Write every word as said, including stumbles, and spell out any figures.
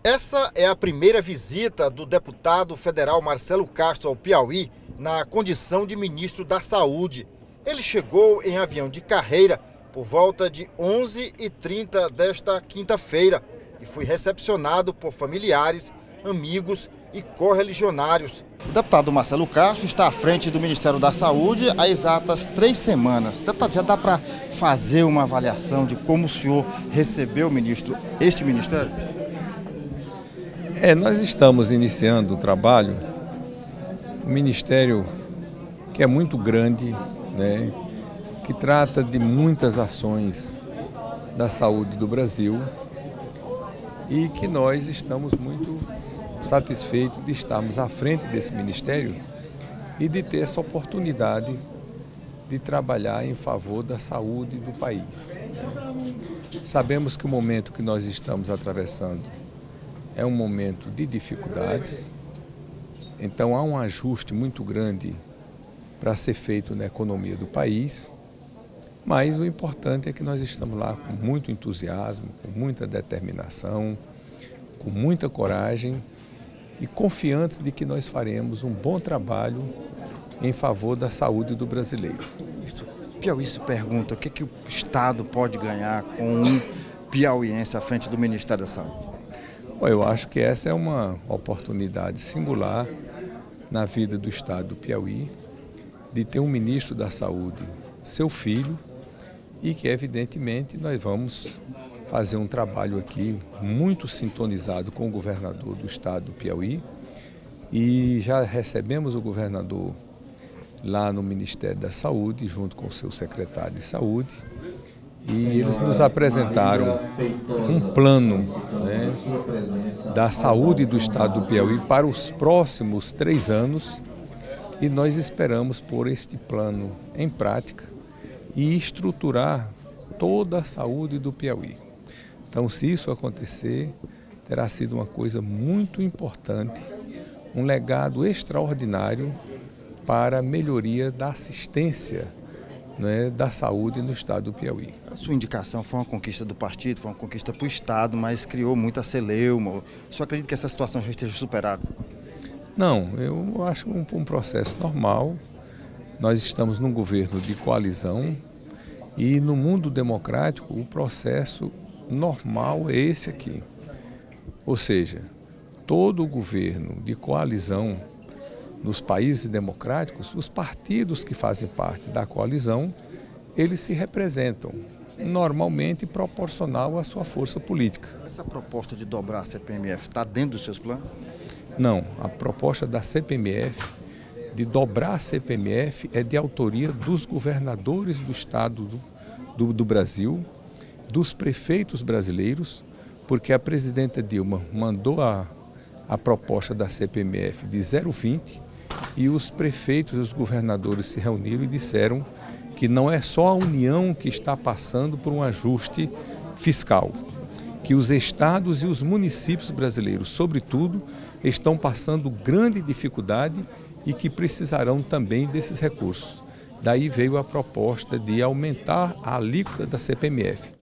Essa é a primeira visita do deputado federal Marcelo Castro ao Piauí na condição de ministro da Saúde. Ele chegou em avião de carreira por volta de onze e trinta desta quinta-feira e foi recepcionado por familiares, amigos e correligionários. O deputado Marcelo Castro está à frente do Ministério da Saúde há exatas três semanas. Deputado, já dá para fazer uma avaliação de como o senhor recebeu o ministro, este ministério? É, nós estamos iniciando o trabalho, um ministério que é muito grande, né, que trata de muitas ações da saúde do Brasil e que nós estamos muito satisfeitos de estarmos à frente desse ministério e de ter essa oportunidade de trabalhar em favor da saúde do país. Sabemos que o momento que nós estamos atravessando é um momento de dificuldades, então há um ajuste muito grande para ser feito na economia do país, mas o importante é que nós estamos lá com muito entusiasmo, com muita determinação, com muita coragem e confiantes de que nós faremos um bom trabalho em favor da saúde do brasileiro. O Piauí se pergunta o que, que o Estado pode ganhar com um piauiense à frente do Ministério da Saúde. Bom, eu acho que essa é uma oportunidade singular na vida do Estado do Piauí, de ter um ministro da Saúde, seu filho, e que evidentemente nós vamos fazer um trabalho aqui muito sintonizado com o governador do Estado do Piauí e já recebemos o governador lá no Ministério da Saúde, junto com o seu secretário de Saúde, e eles nos apresentaram um plano, né, da saúde do Estado do Piauí para os próximos três anos e nós esperamos pôr este plano em prática e estruturar toda a saúde do Piauí. Então, se isso acontecer, terá sido uma coisa muito importante, um legado extraordinário para a melhoria da assistência, né, da saúde no Estado do Piauí. A sua indicação foi uma conquista do partido, foi uma conquista para o Estado, mas criou muita celeuma. O senhor acredita que essa situação já esteja superada? Não, eu acho um, um processo normal. Nós estamos num governo de coalizão e no mundo democrático o processo normal é esse aqui. Ou seja, todo o governo de coalizão nos países democráticos, os partidos que fazem parte da coalizão, eles se representam normalmente proporcional à sua força política. Essa proposta de dobrar a C P M F está dentro dos seus planos? Não, a proposta da C P M F de dobrar a C P M F é de autoria dos governadores do Estado do, do, do Brasil, dos prefeitos brasileiros, porque a presidenta Dilma mandou a, a proposta da C P M F de zero vírgula vinte e os prefeitos e os governadores se reuniram e disseram que não é só a União que está passando por um ajuste fiscal, que os estados e os municípios brasileiros, sobretudo, estão passando grande dificuldade e que precisarão também desses recursos. Daí veio a proposta de aumentar a alíquota da C P M F.